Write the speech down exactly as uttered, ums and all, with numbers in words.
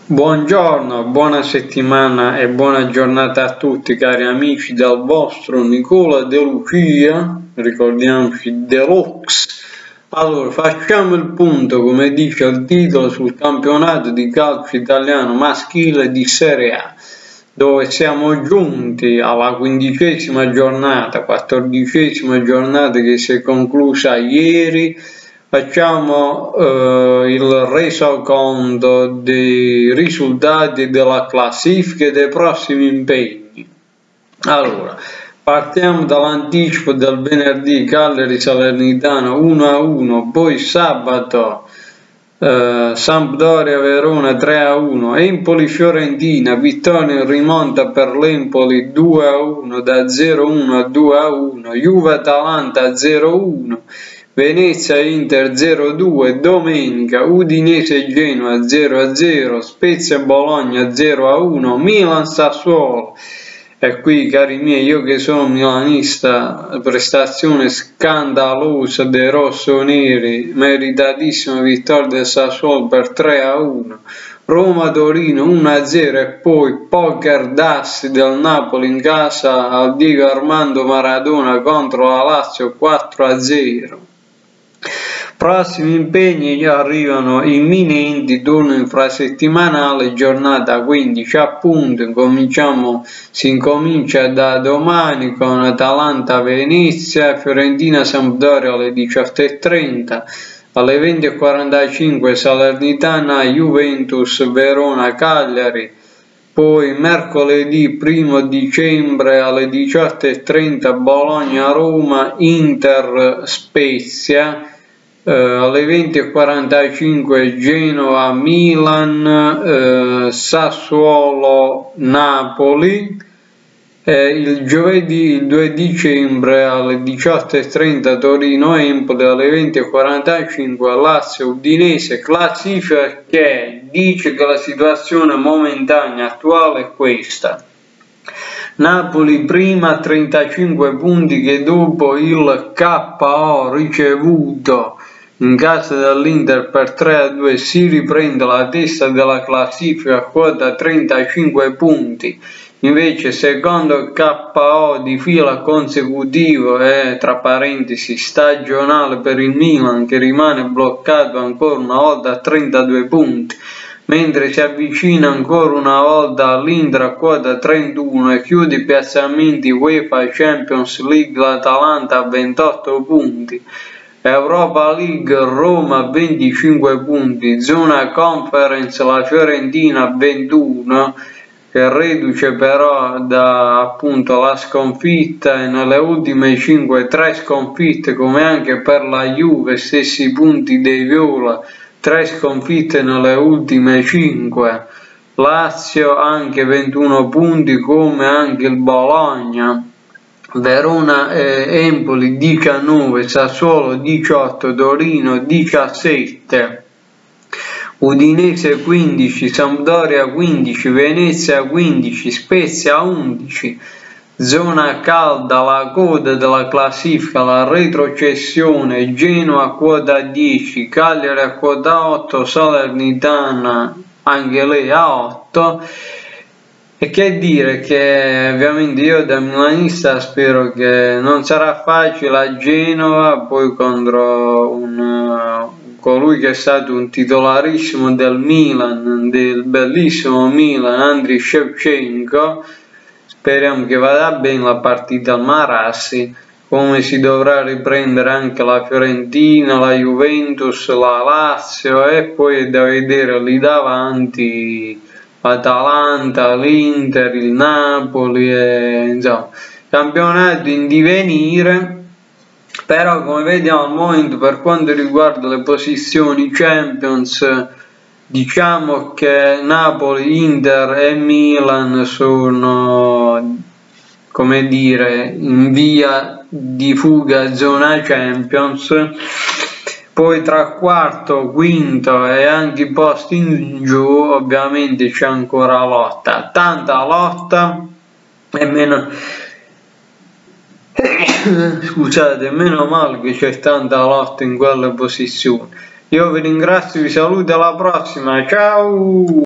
Buongiorno, buona settimana e buona giornata a tutti cari amici dal vostro Nicola De Lucia, ricordiamoci Deluxe. Allora, facciamo il punto, come dice il titolo, sul campionato di calcio italiano maschile di Serie A, dove siamo giunti alla quindicesima giornata, quattordicesima giornata che si è conclusa ieri. Facciamo eh, il resoconto dei risultati della classifica e dei prossimi impegni. Allora, partiamo dall'anticipo del venerdì, Cagliari Salernitana uno a uno, poi sabato eh, Sampdoria Verona tre a uno, Empoli Fiorentina, vittoria in rimonta per l'Empoli due a uno, da zero a uno a due a uno, Juve Atalanta zero a uno, Venezia Inter zero a due, domenica Udinese Genoa zero a zero, Spezia Bologna zero a uno, Milan Sassuolo. E qui cari miei, io che sono milanista, prestazione scandalosa dei rossoneri, meritatissima vittoria del Sassuolo per tre a uno, Roma Torino uno a zero e poi poker d'ass del Napoli in casa al Diego Armando Maradona contro la Lazio quattro a zero. Prossimi impegni arrivano imminenti, turno infrasettimanale, giornata quindici appunto, incominciamo, si incomincia da domani con Atalanta Venezia, Fiorentina Sampdoria alle diciotto e trenta, alle venti e quarantacinque Salernitana Juventus Verona Cagliari, poi mercoledì primo dicembre alle diciotto e trenta Bologna Roma Inter Spezia, Uh, alle venti e quarantacinque Genova Milan, uh, Sassuolo Napoli, eh, il giovedì il due dicembre alle diciotto e trenta Torino Empoli, alle venti e quarantacinque Lazio Udinese. Classifica che dice che la situazione momentanea attuale è questa: Napoli prima a trentacinque punti, che dopo il K O ricevuto in casa dell'Inter per tre a due si riprende la testa della classifica a quota trentacinque punti. Invece secondo K O di fila consecutivo e tra parentesi stagionale per il Milan, che rimane bloccato ancora una volta a trentadue punti, mentre si avvicina ancora una volta all'Inter a quota trentuno e chiude i piazzamenti UEFA Champions League l'Atalanta a ventotto punti. Europa League Roma a venticinque punti, zona conference la Fiorentina a ventuno, che reduce però da appunto la sconfitta, e nelle ultime cinque tre sconfitte, come anche per la Juve, stessi punti dei viola, tre sconfitte nelle ultime cinque. Lazio anche ventuno punti, come anche il Bologna. Verona e Empoli diciannove, Sassuolo diciotto, Torino diciassette, Udinese quindici, Sampdoria quindici, Venezia quindici, Spezia undici. Zona calda, la coda della classifica, la retrocessione, Genoa a quota dieci, Cagliari a quota otto, Salernitana anche lei a otto. E che dire, che ovviamente io da milanista spero che non sarà facile a Genova, poi contro un, colui che è stato un titolarissimo del Milan, del bellissimo Milan, Andriy Shevchenko. Speriamo che vada bene la partita al Marassi, come si dovrà riprendere anche la Fiorentina, la Juventus, la Lazio, e poi è da vedere lì davanti Atalanta, l'Inter, il Napoli, e, insomma, campionato in divenire. Però come vediamo al momento, per quanto riguarda le posizioni Champions, diciamo che Napoli, Inter e Milan sono, come dire, in via di fuga zona Champions. Poi tra quarto, quinto e anche i posti in giù ovviamente c'è ancora lotta, tanta lotta, e meno scusate, meno male che c'è tanta lotta in quelle posizioni. Io vi ringrazio, vi saluto, alla prossima, ciao!